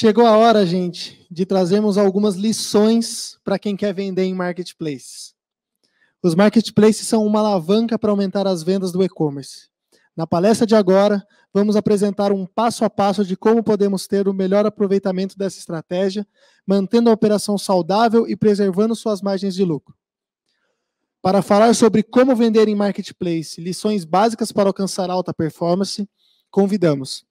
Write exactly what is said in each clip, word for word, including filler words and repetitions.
Chegou a hora, gente, de trazermos algumas lições para quem quer vender em marketplaces. Os marketplaces são uma alavanca para aumentar as vendas do e-commerce. Na palestra de agora, vamos apresentar um passo a passo de como podemos ter o melhor aproveitamento dessa estratégia, mantendo a operação saudável e preservando suas margens de lucro. Para falar sobre como vender em marketplace, lições básicas para alcançar alta performance, convidamos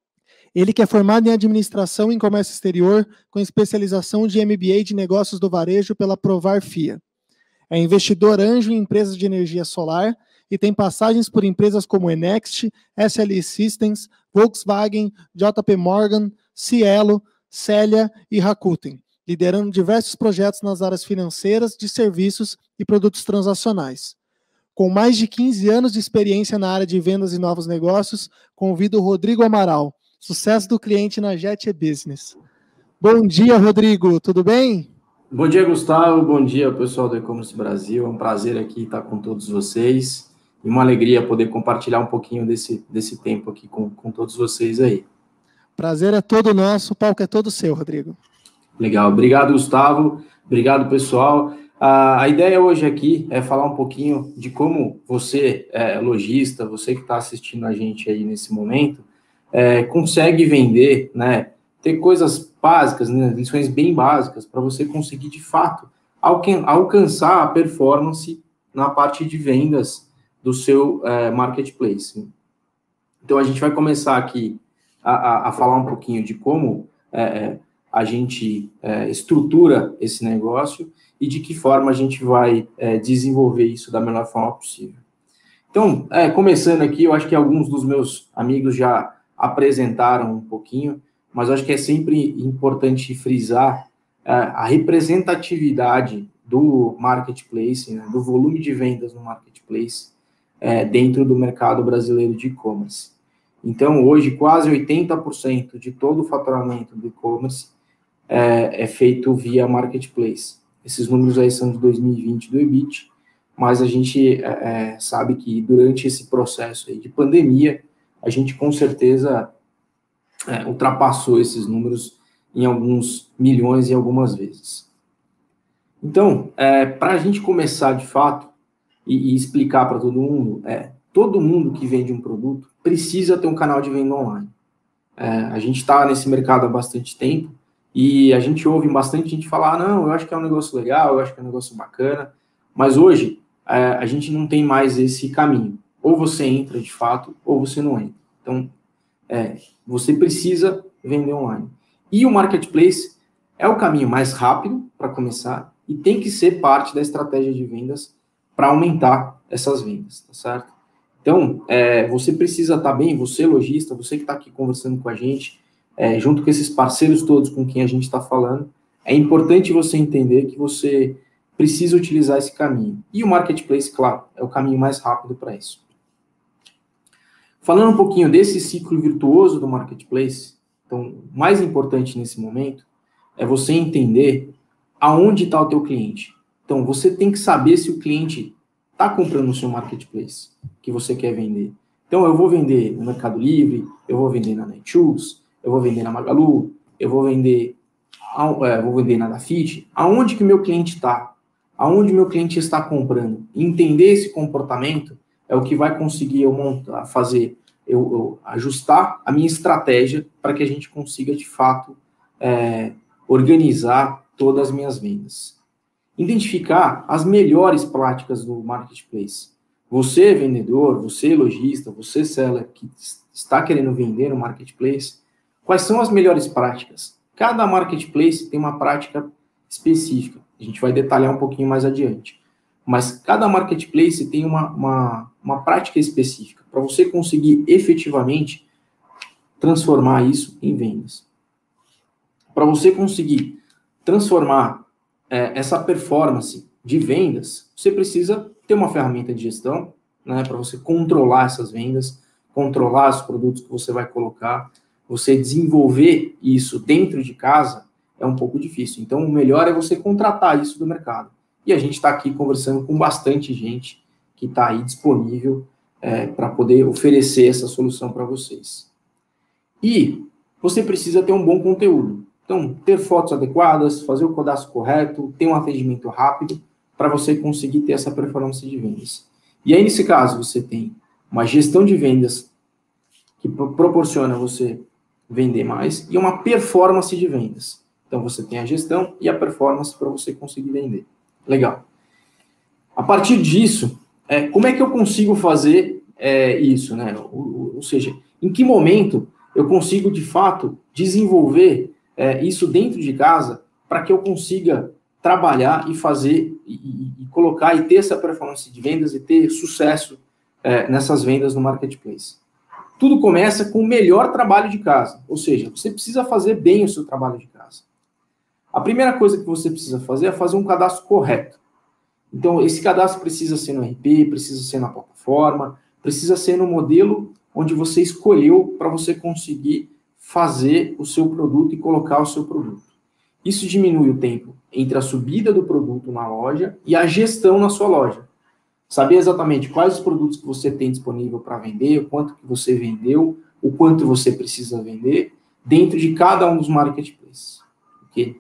ele que é formado em administração em comércio exterior, com especialização de M B A de negócios do varejo pela Provar F I A. É investidor anjo em empresas de energia solar e tem passagens por empresas como Enext, S L I Systems, Volkswagen, J P Morgan, Cielo, Célia e Rakuten, liderando diversos projetos nas áreas financeiras, de serviços e produtos transacionais. Com mais de quinze anos de experiência na área de vendas e novos negócios, convido o Rodrigo Amaral, sucesso do cliente na Jet Business. Bom dia, Rodrigo, tudo bem? Bom dia, Gustavo, bom dia, pessoal do E-Commerce Brasil. É um prazer aqui estar com todos vocês e uma alegria poder compartilhar um pouquinho desse, desse tempo aqui com, com todos vocês aí. Prazer é todo nosso, o palco é todo seu, Rodrigo. Legal, obrigado, Gustavo, obrigado, pessoal. A, a ideia hoje aqui é falar um pouquinho de como você, é, lojista, você que está assistindo a gente aí nesse momento, É, consegue vender, né, ter coisas básicas, né, lições bem básicas, para você conseguir, de fato, alcan alcançar a performance na parte de vendas do seu é, marketplace. Então, a gente vai começar aqui a, a, a falar um pouquinho de como é, a gente é, estrutura esse negócio e de que forma a gente vai é, desenvolver isso da melhor forma possível. Então, é, começando aqui, eu acho que alguns dos meus amigos já apresentaram um pouquinho, mas eu acho que é sempre importante frisar é, a representatividade do marketplace, né, do volume de vendas no marketplace é, dentro do mercado brasileiro de e-commerce. Então, hoje, quase oitenta por cento de todo o faturamento do e-commerce é, é feito via marketplace. Esses números aí são de dois mil e vinte do E B I T, mas a gente é, sabe que durante esse processo aí de pandemia, a gente com certeza é, ultrapassou esses números em alguns milhões e algumas vezes. Então, é, para a gente começar de fato e, e explicar para todo mundo, é, todo mundo que vende um produto precisa ter um canal de venda online. É, a gente está nesse mercado há bastante tempo e a gente ouve bastante gente falar, ah, não, eu acho que é um negócio legal, eu acho que é um negócio bacana, mas hoje é, a gente não tem mais esse caminho. Ou você entra de fato, ou você não entra. Então, é, você precisa vender online. E o marketplace é o caminho mais rápido para começar e tem que ser parte da estratégia de vendas para aumentar essas vendas, tá certo? Então, é, você precisa estar bem, você lojista, você que está aqui conversando com a gente, é, junto com esses parceiros todos com quem a gente está falando, é importante você entender que você precisa utilizar esse caminho. E o marketplace, claro, é o caminho mais rápido para isso. Falando um pouquinho desse ciclo virtuoso do marketplace, então, o mais importante nesse momento é você entender aonde está o teu cliente. Então, você tem que saber se o cliente está comprando no seu marketplace que você quer vender. Então, eu vou vender no Mercado Livre, eu vou vender na Netshoes, eu vou vender na Magalu, eu vou vender, é, vou vender na Dafit. Aonde que o meu cliente está? Aonde o meu cliente está comprando? Entender esse comportamento é o que vai conseguir eu montar, fazer, eu, eu ajustar a minha estratégia para que a gente consiga, de fato, é, organizar todas as minhas vendas. Identificar as melhores práticas do marketplace. Você, vendedor, você, lojista, você, seller, que está querendo vender no marketplace, quais são as melhores práticas? Cada marketplace tem uma prática específica. A gente vai detalhar um pouquinho mais adiante. Mas cada marketplace tem uma, uma, uma prática específica para você conseguir efetivamente transformar isso em vendas. Para você conseguir transformar é, essa performance de vendas, você precisa ter uma ferramenta de gestão, né, para você controlar essas vendas, controlar os produtos que você vai colocar, você desenvolver isso dentro de casa é um pouco difícil. Então, o melhor é você contratar isso do mercado. E a gente está aqui conversando com bastante gente que está aí disponível é, para poder oferecer essa solução para vocês. E você precisa ter um bom conteúdo. Então, ter fotos adequadas, fazer o cadastro correto, ter um atendimento rápido, para você conseguir ter essa performance de vendas. E aí, nesse caso, você tem uma gestão de vendas que proporciona você vender mais e uma performance de vendas. Então, você tem a gestão e a performance para você conseguir vender. Legal. A partir disso, é, como é que eu consigo fazer é, isso, né? Ou, ou seja, em que momento eu consigo, de fato, desenvolver é, isso dentro de casa para que eu consiga trabalhar e fazer, e, e, e colocar e ter essa performance de vendas e ter sucesso é, nessas vendas no marketplace. Tudo começa com o melhor trabalho de casa, ou seja, você precisa fazer bem o seu trabalho de casa. A primeira coisa que você precisa fazer é fazer um cadastro correto. Então, esse cadastro precisa ser no R P, precisa ser na plataforma, precisa ser no modelo onde você escolheu para você conseguir fazer o seu produto e colocar o seu produto. Isso diminui o tempo entre a subida do produto na loja e a gestão na sua loja. Saber exatamente quais os produtos que você tem disponível para vender, o quanto que você vendeu, o quanto você precisa vender, dentro de cada um dos marketplaces. Ok?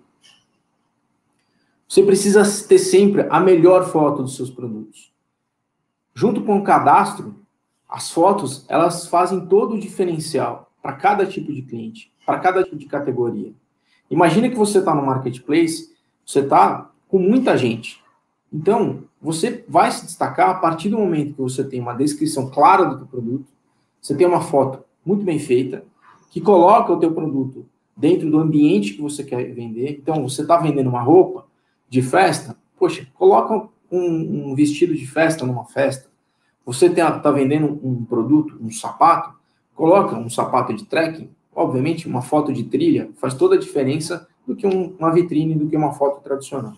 Você precisa ter sempre a melhor foto dos seus produtos. Junto com o cadastro, as fotos, elas fazem todo o diferencial para cada tipo de cliente, para cada tipo de categoria. Imagina que você está no marketplace, você está com muita gente. Então, você vai se destacar a partir do momento que você tem uma descrição clara do teu produto, você tem uma foto muito bem feita, que coloca o teu produto dentro do ambiente que você quer vender. Então, você está vendendo uma roupa de festa, poxa, coloca um, um vestido de festa numa festa. Você está vendendo um produto, um sapato, coloca um sapato de trekking. Obviamente, uma foto de trilha faz toda a diferença do que um, uma vitrine, do que uma foto tradicional.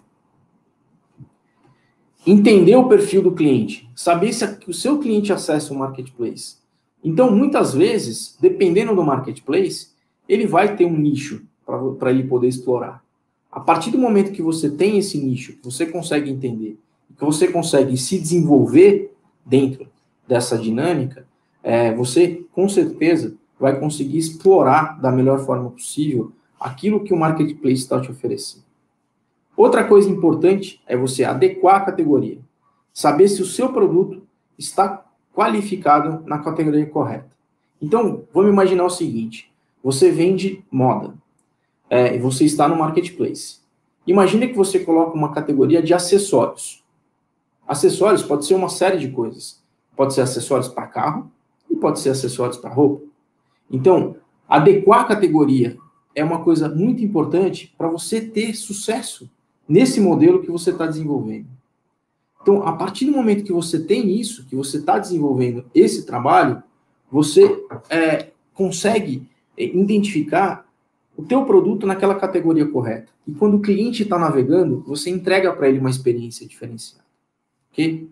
Entender o perfil do cliente, saber se o seu cliente acessa o marketplace. Então, muitas vezes, dependendo do marketplace, ele vai ter um nicho para ele poder explorar. A partir do momento que você tem esse nicho, que você consegue entender, que você consegue se desenvolver dentro dessa dinâmica, é, você, com certeza, vai conseguir explorar da melhor forma possível aquilo que o marketplace está te oferecendo. Outra coisa importante é você adequar a categoria. Saber se o seu produto está qualificado na categoria correta. Então, vamos imaginar o seguinte. Você vende moda. É, e você está no marketplace. Imagina que você coloca uma categoria de acessórios. Acessórios pode ser uma série de coisas. Pode ser acessórios para carro e pode ser acessórios para roupa. Então, adequar a categoria é uma coisa muito importante para você ter sucesso nesse modelo que você está desenvolvendo. Então, a partir do momento que você tem isso, que você está desenvolvendo esse trabalho, você é, consegue identificar o teu produto naquela categoria correta. E quando o cliente está navegando, você entrega para ele uma experiência diferenciada. Ok?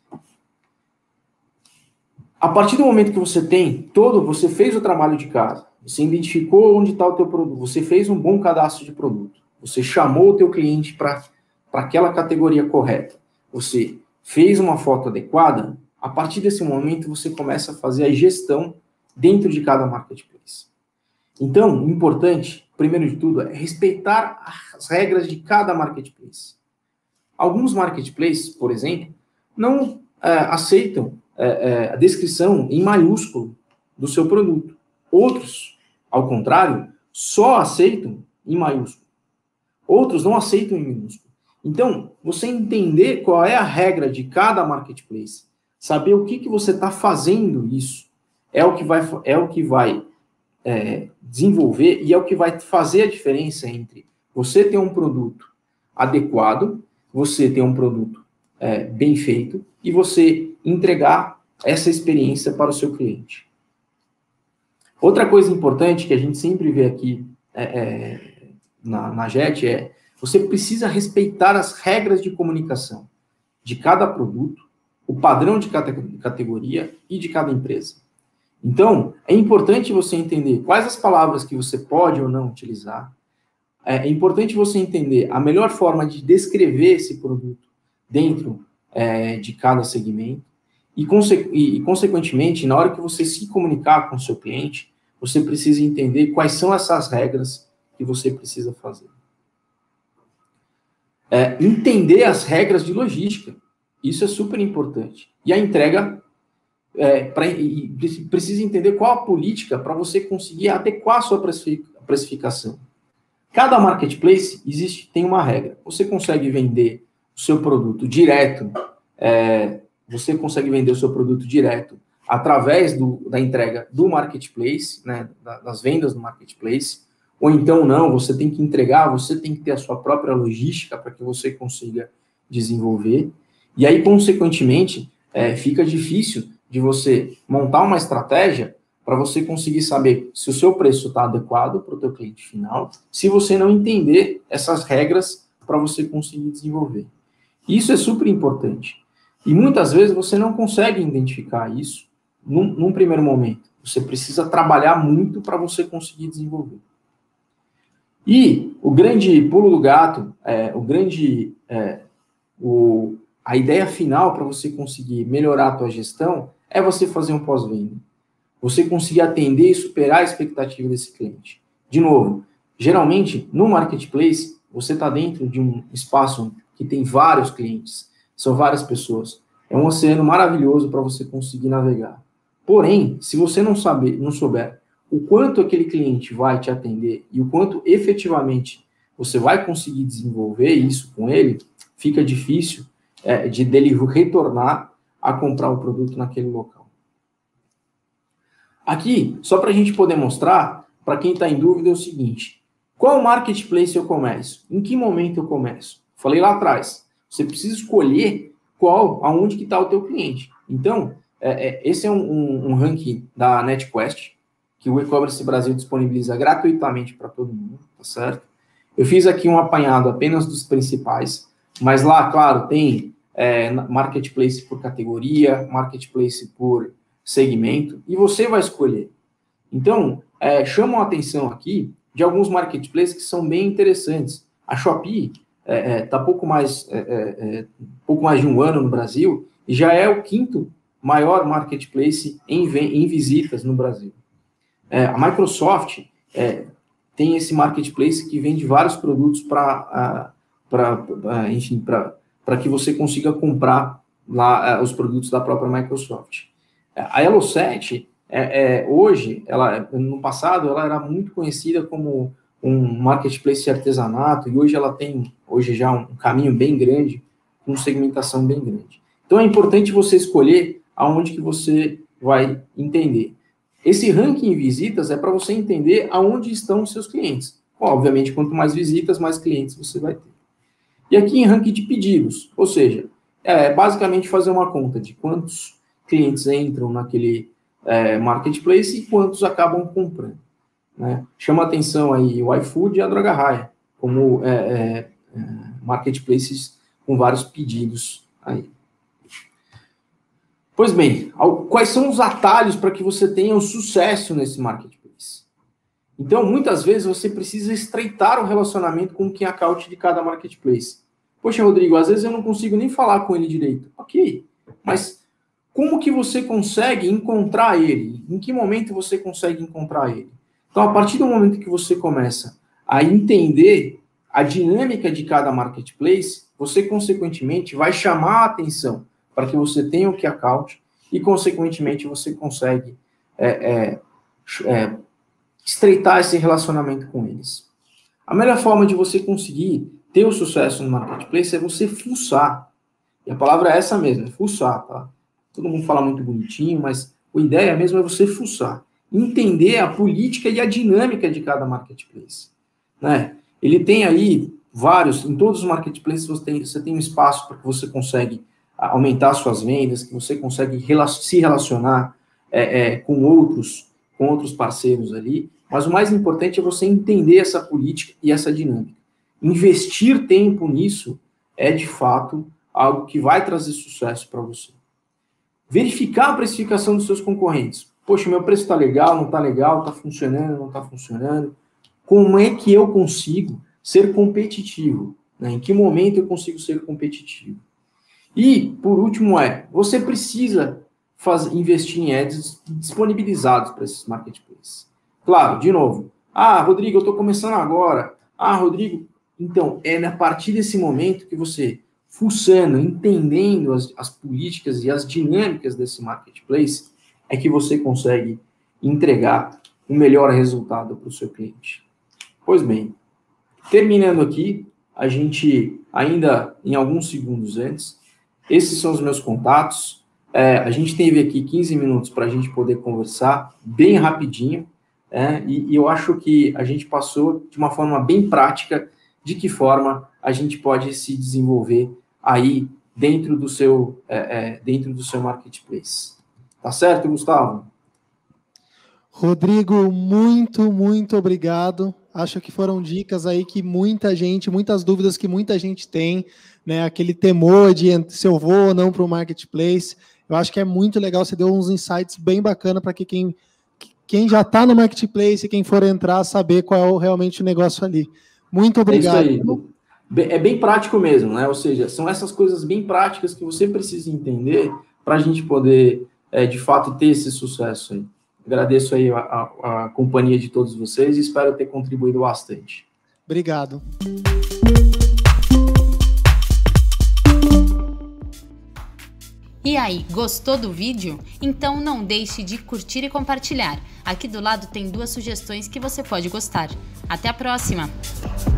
A partir do momento que você tem todo, você fez o trabalho de casa, você identificou onde está o teu produto, você fez um bom cadastro de produto, você chamou o teu cliente para aquela categoria correta, você fez uma foto adequada, a partir desse momento você começa a fazer a gestão dentro de cada marketplace. Então, o importante, primeiro de tudo, é respeitar as regras de cada marketplace. Alguns marketplaces, por exemplo, não é, aceitam é, é, a descrição em maiúsculo do seu produto. Outros, ao contrário, só aceitam em maiúsculo. Outros não aceitam em minúsculo. Então, você entender qual é a regra de cada marketplace, saber o que, que você está fazendo isso, é o que vai, é o que vai é, desenvolver e é o que vai fazer a diferença entre você ter um produto adequado, você ter um produto é, bem feito e você entregar essa experiência para o seu cliente. Outra coisa importante que a gente sempre vê aqui é, é, na, na Jet é você precisa respeitar as regras de comunicação de cada produto, o padrão de cada categoria e de cada empresa. Então, é importante você entender quais as palavras que você pode ou não utilizar. É importante você entender a melhor forma de descrever esse produto dentro é, de cada segmento. E, conse e, consequentemente, na hora que você se comunicar com o seu cliente, você precisa entender quais são essas regras que você precisa fazer. É, entender as regras de logística. Isso é super importante. E a entrega, é, pra, e precisa entender qual a política para você conseguir adequar a sua precificação. Cada marketplace existe, tem uma regra. Você consegue vender o seu produto direto, é, você consegue vender o seu produto direto através do, da entrega do marketplace, né, das vendas do marketplace, ou então não, você tem que entregar, você tem que ter a sua própria logística para que você consiga desenvolver. E aí, consequentemente, é, fica difícil de você montar uma estratégia para você conseguir saber se o seu preço está adequado para o teu cliente final, se você não entender essas regras para você conseguir desenvolver. Isso é super importante. E muitas vezes você não consegue identificar isso num, num primeiro momento. Você precisa trabalhar muito para você conseguir desenvolver. E o grande pulo do gato, é, o grande, é, o, a ideia final para você conseguir melhorar a tua gestão é você fazer um pós-venda. Você conseguir atender e superar a expectativa desse cliente. De novo, geralmente, no marketplace, você está dentro de um espaço que tem vários clientes, são várias pessoas. É um oceano maravilhoso para você conseguir navegar. Porém, se você não saber, não souber o quanto aquele cliente vai te atender e o quanto efetivamente você vai conseguir desenvolver isso com ele, fica difícil é, de dele retornar a comprar o produto naquele local. Aqui, só para a gente poder mostrar, para quem está em dúvida, é o seguinte: qual marketplace eu começo? Em que momento eu começo? Falei lá atrás, você precisa escolher qual, aonde que está o teu cliente. Então, é, é, esse é um, um, um ranking da NetQuest, que o E-Commerce Brasil disponibiliza gratuitamente para todo mundo, tá certo? Eu fiz aqui um apanhado apenas dos principais, mas lá, claro, tem é, marketplace por categoria, marketplace por segmento, e você vai escolher. Então, é, chamam a atenção aqui de alguns marketplaces que são bem interessantes. A Shopee está é, é, pouco mais, é, é, pouco mais de um ano no Brasil e já é o quinto maior marketplace em, em visitas no Brasil. É, a Microsoft é, tem esse marketplace que vende vários produtos para, enfim, para que você consiga comprar lá os produtos da própria Microsoft. A Elo sete, é, é, hoje, ela, no passado, ela era muito conhecida como um marketplace de artesanato, e hoje ela tem, hoje já um caminho bem grande, com segmentação bem grande. Então, é importante você escolher aonde que você vai entender. Esse ranking em visitas é para você entender aonde estão os seus clientes. Bom, obviamente, quanto mais visitas, mais clientes você vai ter. E aqui em ranking de pedidos, ou seja, é basicamente fazer uma conta de quantos clientes entram naquele é, marketplace e quantos acabam comprando. Né? Chama atenção aí o iFood e a Droga Raia, como é, é, é, marketplaces com vários pedidos aí. Pois bem, quais são os atalhos para que você tenha um sucesso nesse marketplace? Então, muitas vezes, você precisa estreitar o relacionamento com o key account de cada marketplace. Poxa, Rodrigo, às vezes eu não consigo nem falar com ele direito. Ok, mas como que você consegue encontrar ele? Em que momento você consegue encontrar ele? Então, a partir do momento que você começa a entender a dinâmica de cada marketplace, você, consequentemente, vai chamar a atenção para que você tenha o key account e, consequentemente, você consegue é, é, é, estreitar esse relacionamento com eles. A melhor forma de você conseguir ter o sucesso no marketplace é você fuçar. E a palavra é essa mesmo, é fuçar, tá? Todo mundo fala muito bonitinho, mas a ideia mesmo é você fuçar. Entender a política e a dinâmica de cada marketplace. Né? Ele tem aí vários, em todos os marketplaces você tem, você tem um espaço para que você consegue aumentar suas vendas, que você consegue rela- se relacionar é, é, com outros, com outros parceiros ali, mas o mais importante é você entender essa política e essa dinâmica. Investir tempo nisso é, de fato, algo que vai trazer sucesso para você. Verificar a precificação dos seus concorrentes. Poxa, meu preço está legal, não está legal, está funcionando, não está funcionando. Como é que eu consigo ser competitivo? Né? Em que momento eu consigo ser competitivo? E, por último, é, você precisa fazer, investir em ads disponibilizados para esses marketplaces. Claro, de novo, Ah, Rodrigo, eu estou começando agora. Ah, Rodrigo, então, é a partir desse momento que você, fuçando, entendendo as, as políticas e as dinâmicas desse marketplace, é que você consegue entregar o melhor resultado para o seu cliente. Pois bem, terminando aqui, a gente, ainda em alguns segundos antes, esses são os meus contatos. É, a gente teve aqui quinze minutos para a gente poder conversar bem rapidinho, é, e, e eu acho que a gente passou de uma forma bem prática de que forma a gente pode se desenvolver aí dentro do seu, é, é, dentro do seu marketplace. Tá certo, Gustavo? Rodrigo, muito, muito obrigado. Acho que foram dicas aí que muita gente, muitas dúvidas que muita gente tem, né? Aquele temor de se eu vou ou não para o marketplace. Eu acho que é muito legal, você deu uns insights bem bacana para que quem, quem já está no marketplace, quem for entrar, saber qual é realmente o negócio ali. Muito obrigado. É isso aí. É bem prático mesmo, né? Ou seja, são essas coisas bem práticas que você precisa entender para a gente poder, é, de fato, ter esse sucesso aí. Agradeço aí a, a, a companhia de todos vocês e espero ter contribuído bastante. Obrigado. E aí, gostou do vídeo? Então não deixe de curtir e compartilhar. Aqui do lado tem duas sugestões que você pode gostar. Até a próxima!